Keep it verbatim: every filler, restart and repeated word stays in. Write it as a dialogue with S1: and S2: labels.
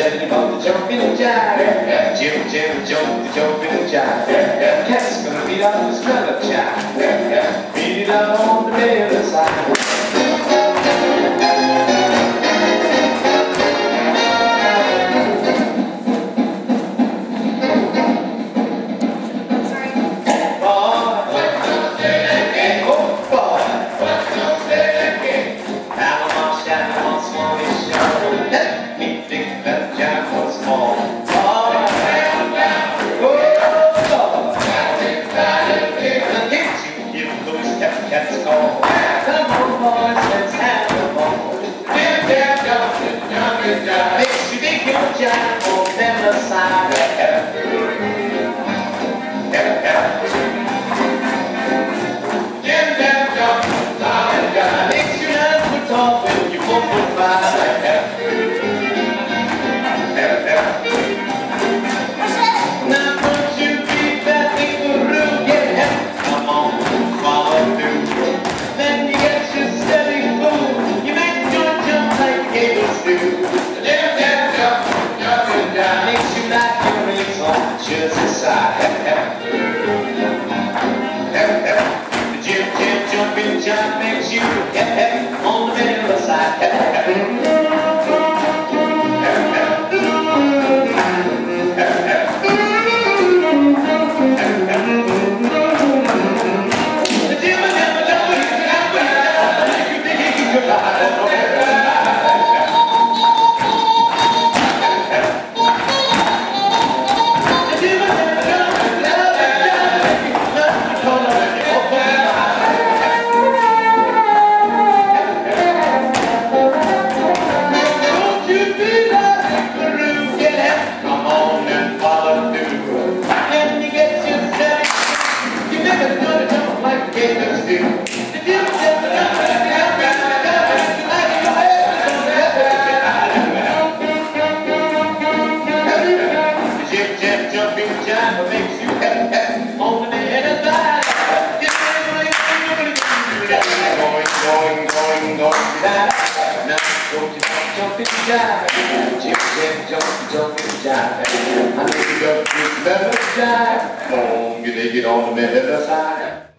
S1: tell you about the jumping jive. Jim, Jim, jump the jumping jive. Cat's gonna beat up the smell of jive. Beat it up on the other side. Cat's call. Come on, boys, let's have a ball. Jim, Jim, jumping, jumping, jive. Makes you think your jive on the other side. Jim, Jim, jumping, jumping, jive. Makes you not to talk when you won't put by. Now, don't you beat that eagle rule, get help. Come on, follow through. Then you get your steady fool. You make your jump like gables do. Jim, Jim, jump, jumping down. Makes you like your rings on the Jersey side. Jim, Jim, jumping jump makes you hep, hep, on the middle side. Hep, hep. Makes you hep, hep, on the other side. Going, going, going, going, now don't you jump, jumping jive. Jim, Jim, jump, jumping jive. I know you got to do better jive. Come on, you dig it on the other side.